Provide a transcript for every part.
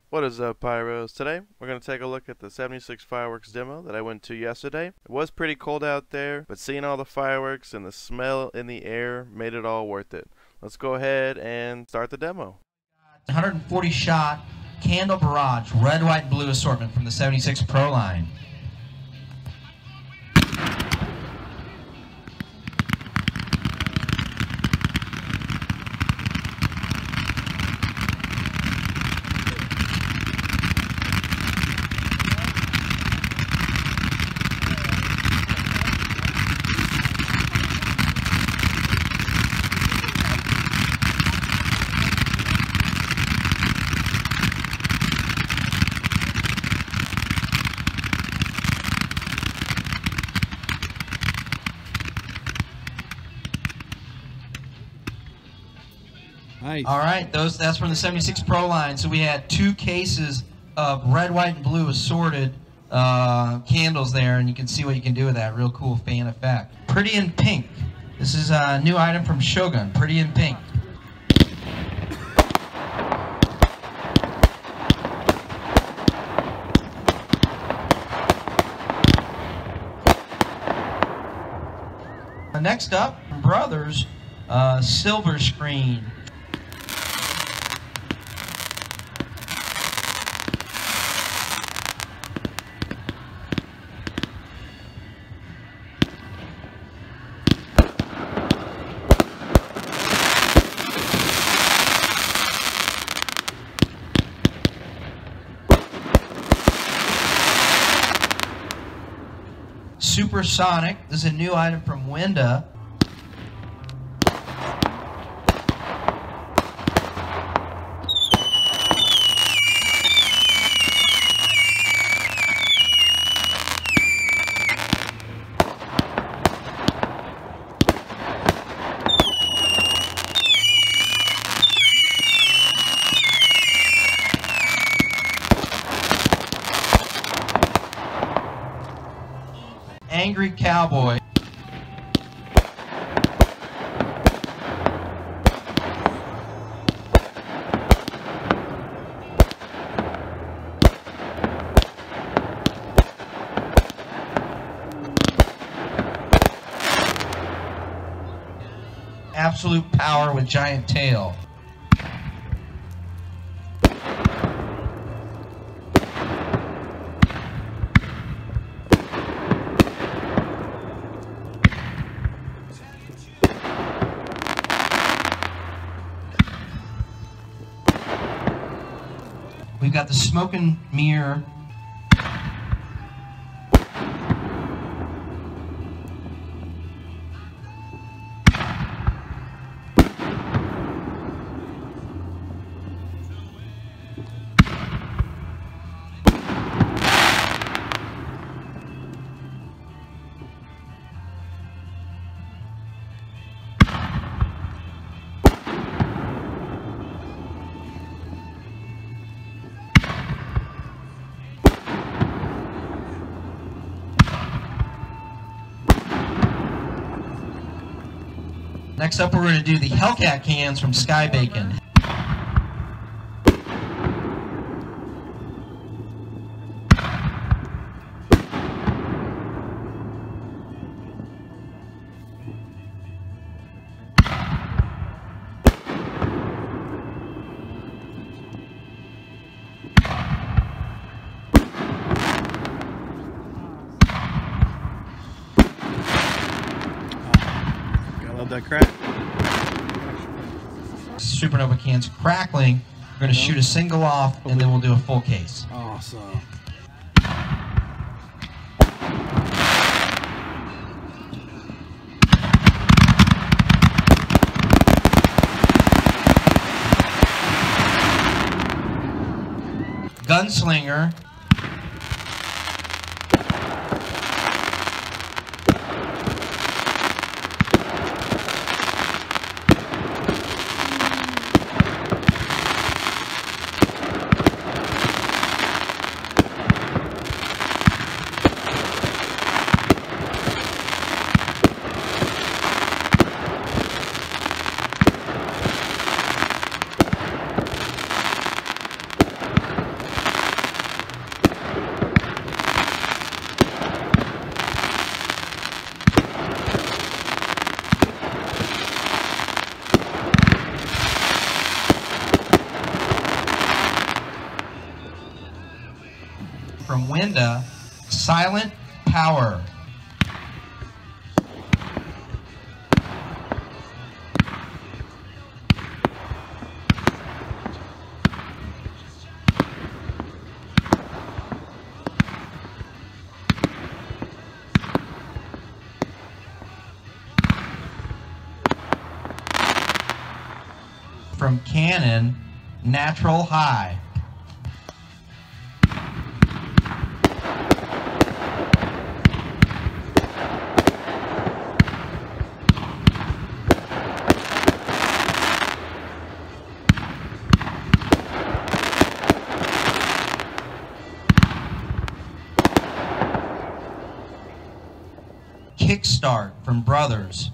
What is up, Pyros? Today we're going to take a look at the 76 Fireworks demo that I went to yesterday. It was pretty cold out there, but seeing all the fireworks and the smell in the air made it all worth it. Let's go ahead and start the demo. 140 shot candle barrage, red, white, and blue assortment from the 76 Pro line. Nice. All right, that's from the 76 Pro line. So we had 2 cases of red, white, and blue assorted candles there, and you can see what you can do with that. Real cool fan effect. Pretty in Pink. This is a new item from Shogun. Pretty in Pink. Next up, from Brothers, Silver Screen. Supersonic. This is a new item from Winda. Angry Cowboy. Absolute Power with Giant Tail. We've got the Smoke and Mirror. Next up, we're going to do the Hellcat cans from Sky Bacon. Love that crack. Supernova cans crackling. We're going to shoot a single off, and then we'll do a full case. Awesome. Gunslinger. from Winda, Silent Power. From Canon, Natural High. Kickstart from Brothers.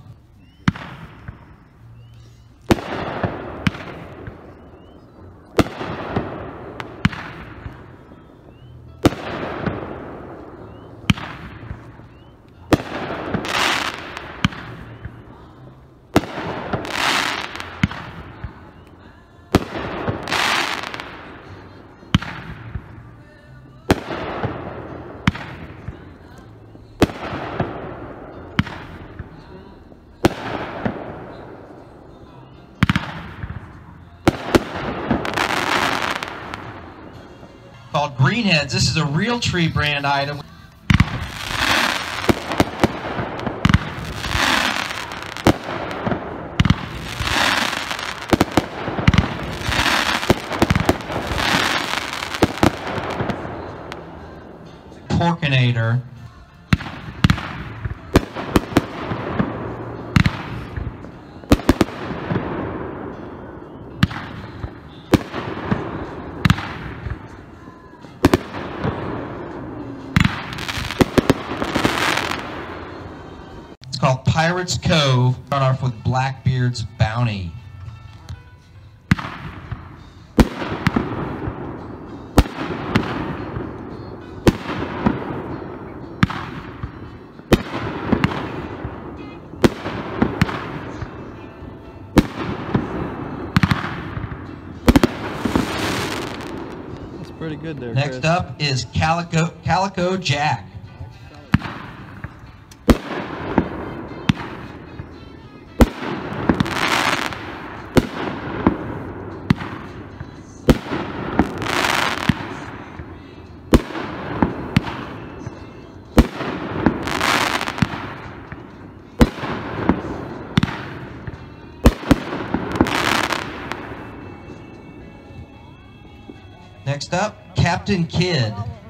Called Greenheads. This is a Real Tree brand item. Porkinator. It's called Pirate's Cove. Start off with Blackbeard's Bounty. That's pretty good there, Next Chris. up is Calico Jack. Next up, Captain Kidd.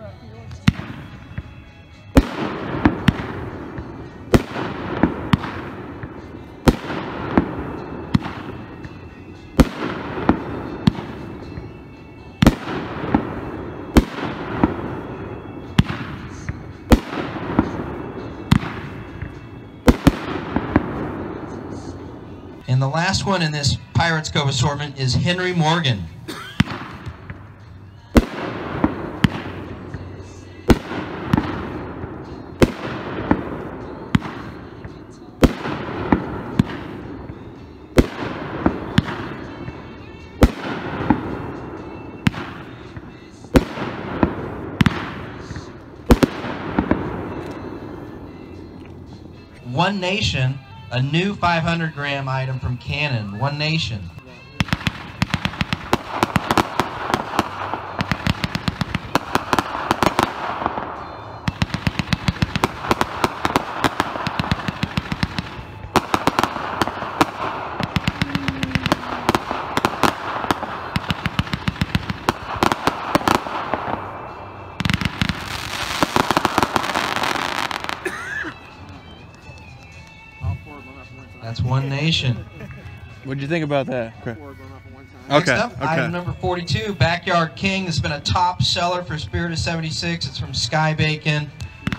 And the last one in this Pirates Cove assortment is Henry Morgan. One Nation, a new 500-gram item from Canon. One Nation. That's One Nation. What'd you think about that, Chris? Next Okay, up, item number 42, Backyard King. This has been a top seller for Spirit of 76. It's from Sky Bacon.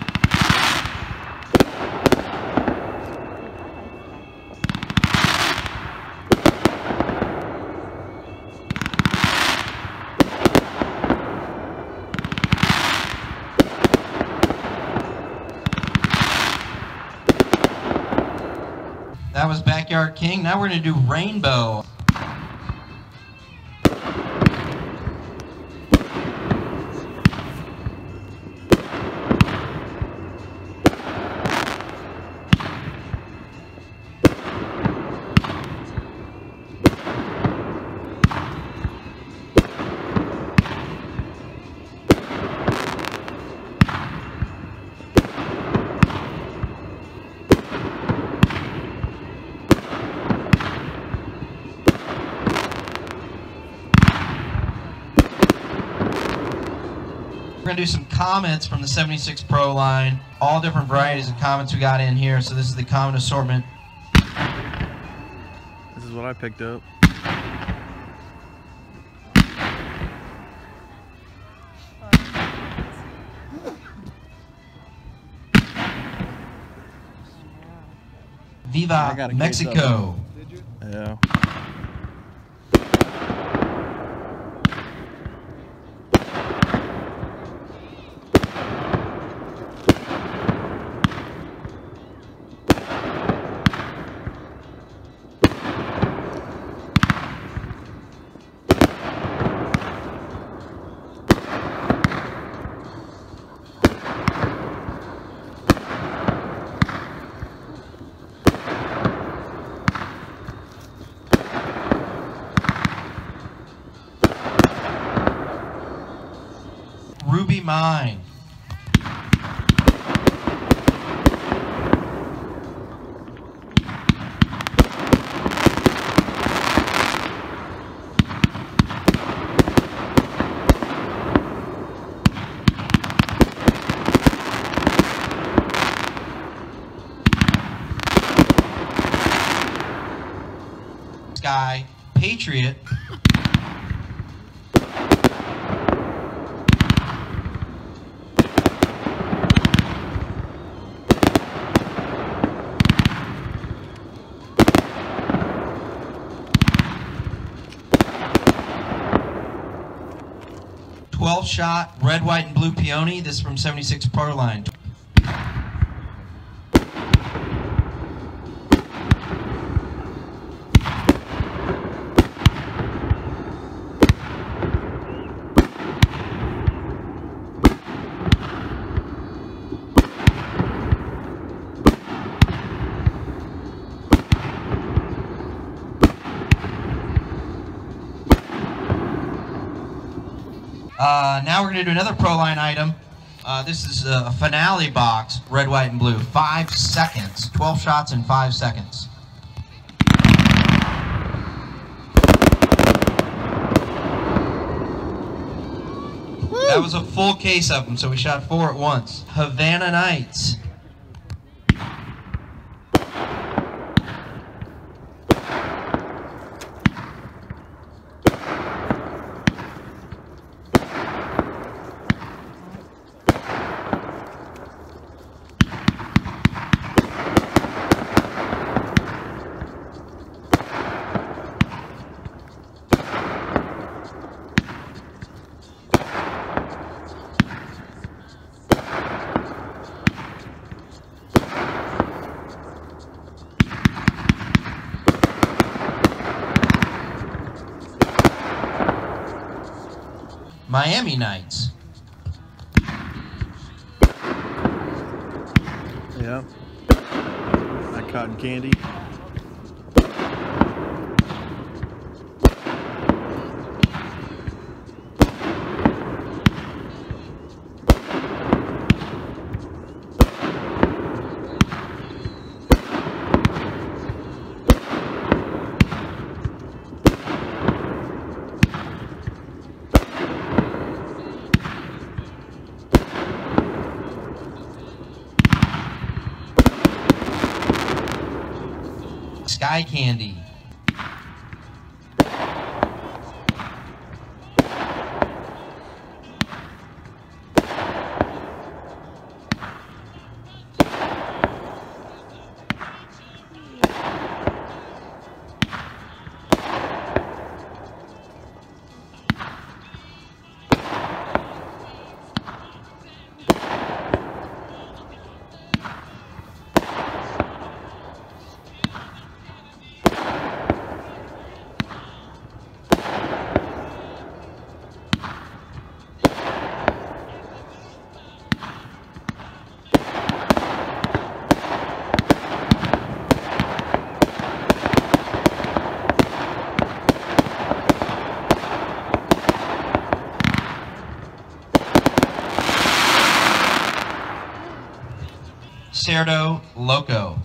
That was Backyard King. Now we're going to do Rainbow. We're going to do some comments from the 76 Pro line. All different varieties of comments we got in here. So this is the comment assortment. This is what I picked up. Viva Mexico. Yeah. Ruby Mine. Sky Patriot. Shot red, white, and blue peony. This is from 76 Pro line. Now we're going to do another Pro line item. This is a finale box, red, white, and blue. 5 seconds. 12 shots in 5 seconds. Woo! That was a full case of them, so we shot 4 at once. Havana Nights. Miami Nights. Yeah. That cotton candy. Sky Candy. Cerdo Loco.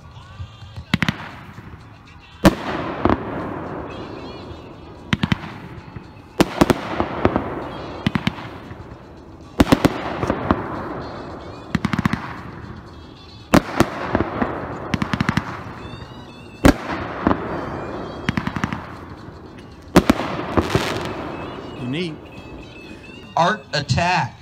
Unique. Art Attack.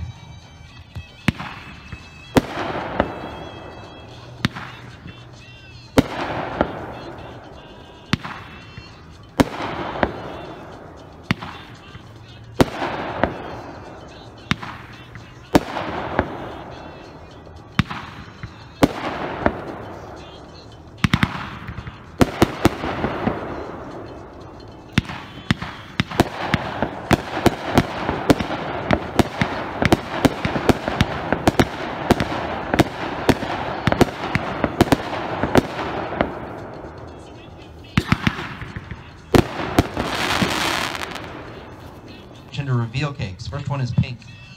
To reveal cakes. First one is pink.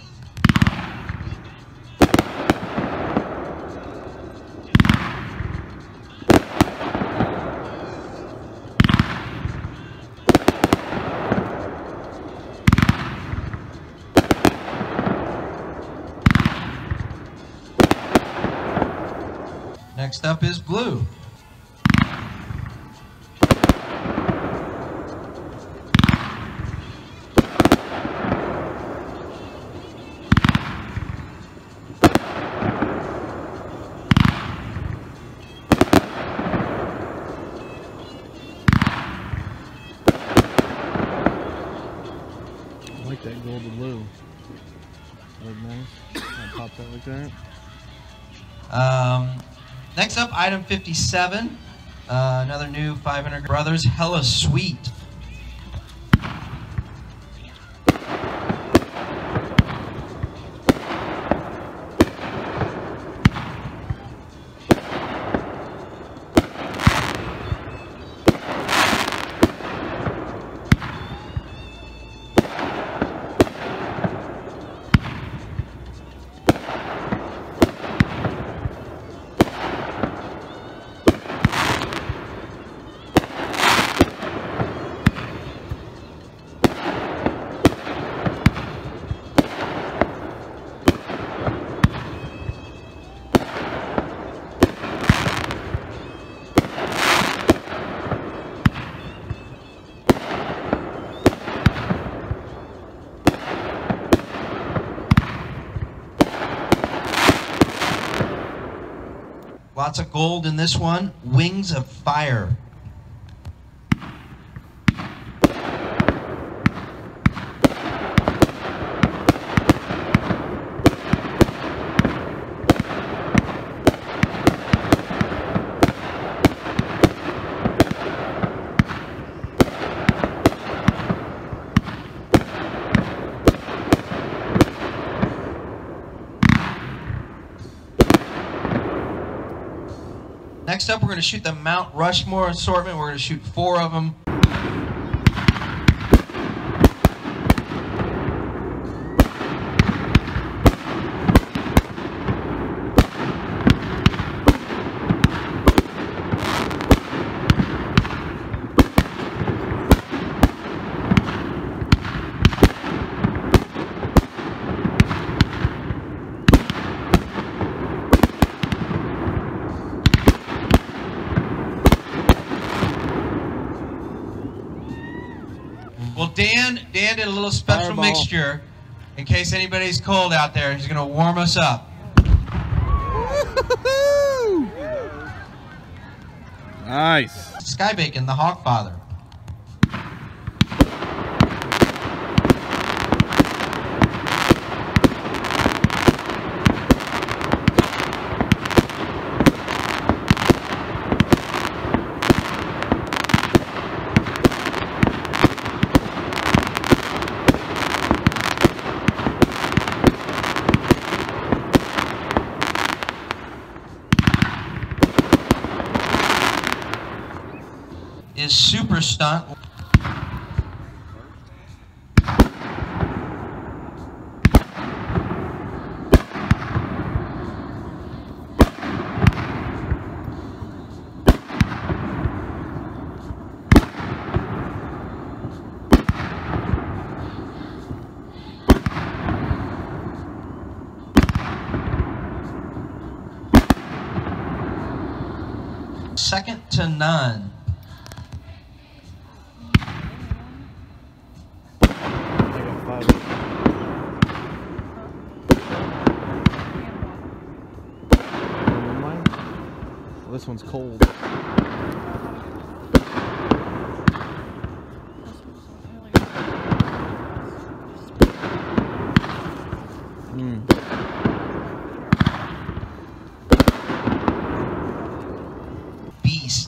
Next up is blue. I like that gold and blue. That nice. That pops out like that. Next up, item 57. Another new 500 Brothers Hella Sweet. Lots of gold in this one. Wings of Fire. Next up, we're going to shoot the Mount Rushmore assortment. We're going to shoot 4 of them. Well, Dan did a little special Fireball. mixture in case anybody's cold out there. He's going to warm us up. Nice. Sky Bacon, the Hogfather. Is Super Stunt. Second to None. like it. Well, this one's cold. Beast.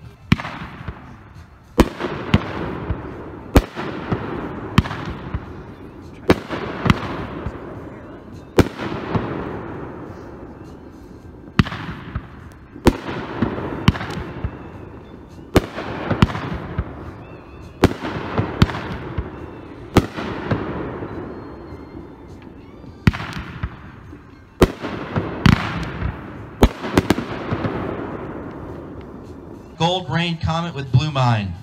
Gold Rain Comet with Blue Mine.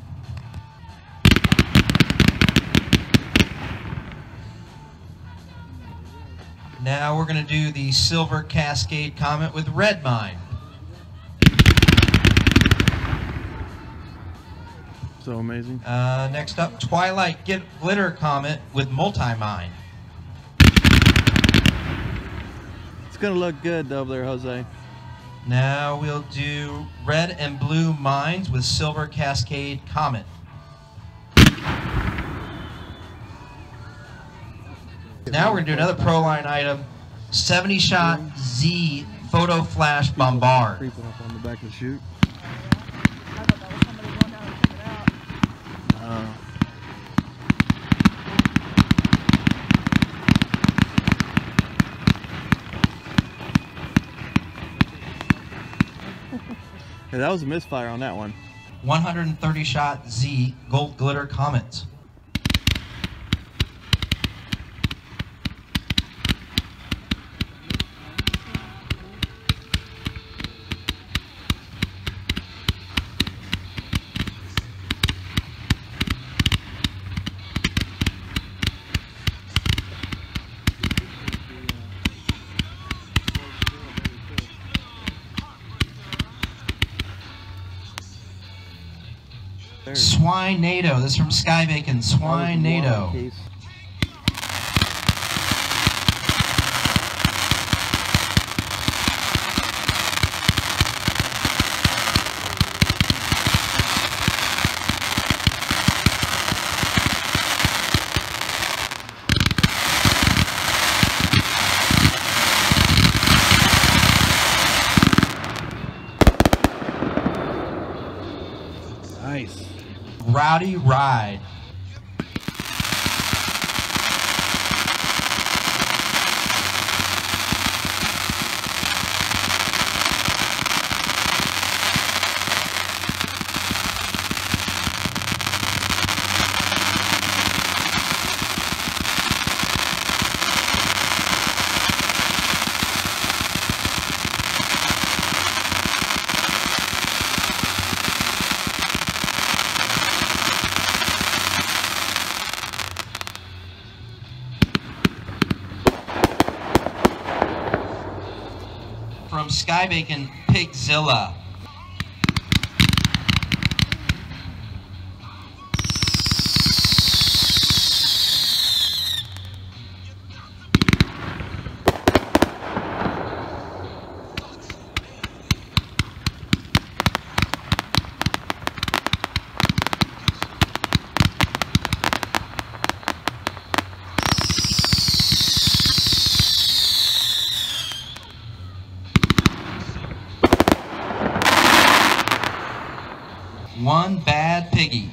Now we're going to do the Silver Cascade Comet with Red Mine. So amazing. Next up, Twilight Glitter Comet with Multi-Mine. It's gonna look good over there, Jose. Now we'll do Red and Blue Mines with Silver Cascade Comet. Now we're going to do another Pro Line item, 70-shot Z Photo Flash Bombard. Creeping up on the back of the chute. I thought that was somebody going down to check it out. Yeah, that was a misfire on that one. 130-shot Z Gold Glitter Comets. Swine-nado. This is from Sky Bacon. Swine-nado. Nice. Rowdy Ride. From Sky Bacon, Pigzilla. One Bad Piggy.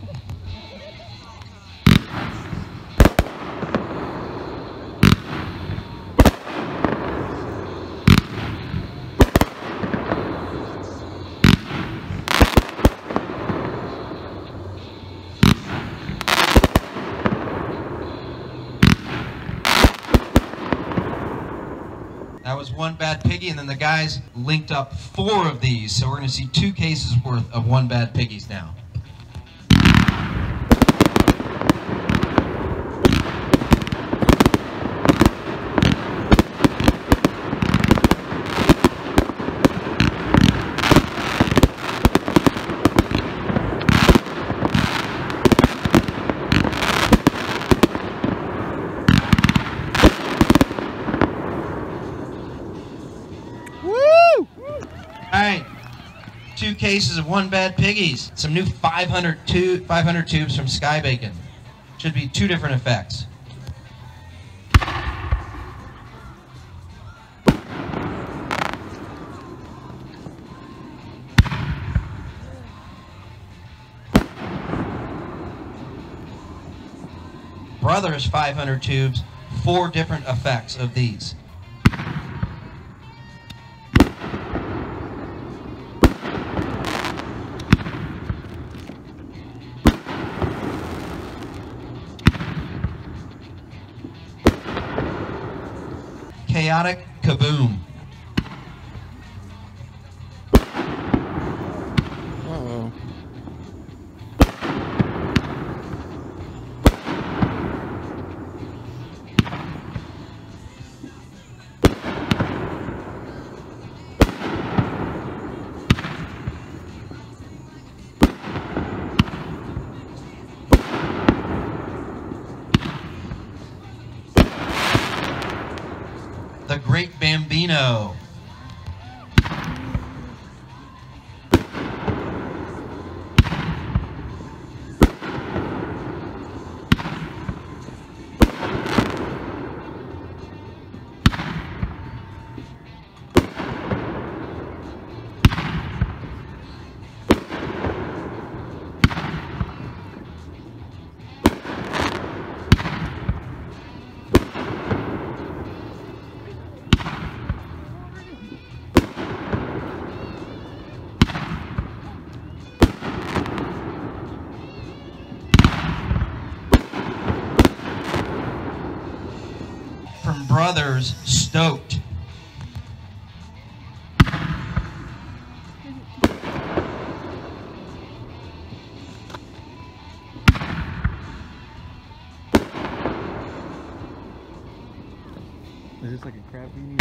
That was One Bad Piggy, and then the guys linked up 4 of these, so we're going to see 2 cases worth of One Bad Piggies now. 2 cases of One Bad Piggies. Some new 500 tubes from Sky Bacon. Should be 2 different effects. Brothers 500 tubes, 4 different effects of these. Chaotic Kaboom. Uh-oh. The Great Bambino. From Brothers, Stoked. Is this like a crab beanie?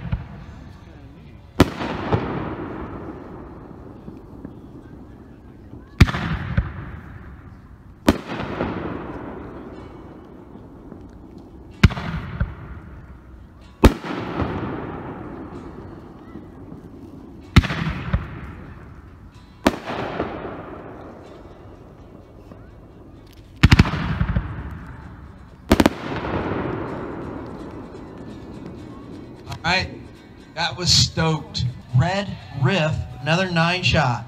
Alright, that was Stoked. Red Riff, another 9-shot.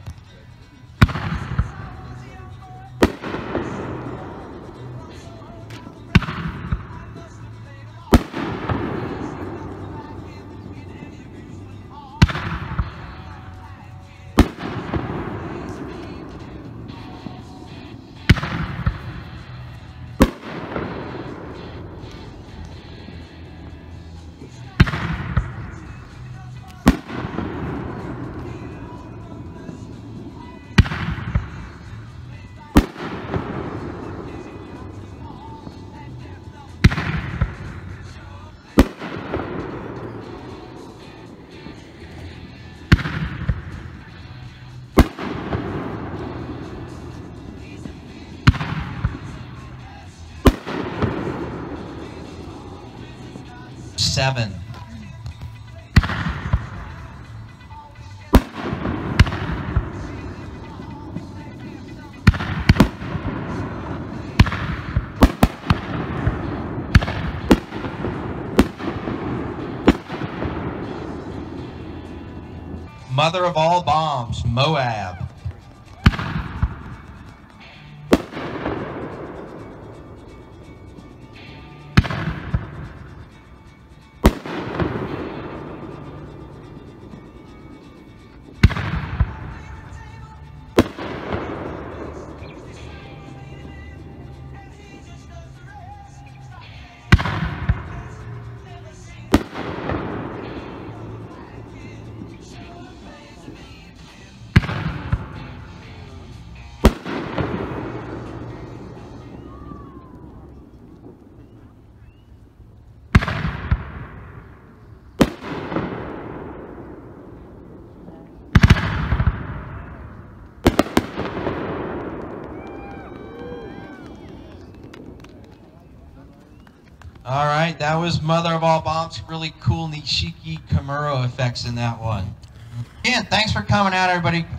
Seven. Mother of all bombs, Moab. All right, that was Mother of All Bombs. Really cool Nishiki Kamuro effects in that one. Again, thanks for coming out, everybody.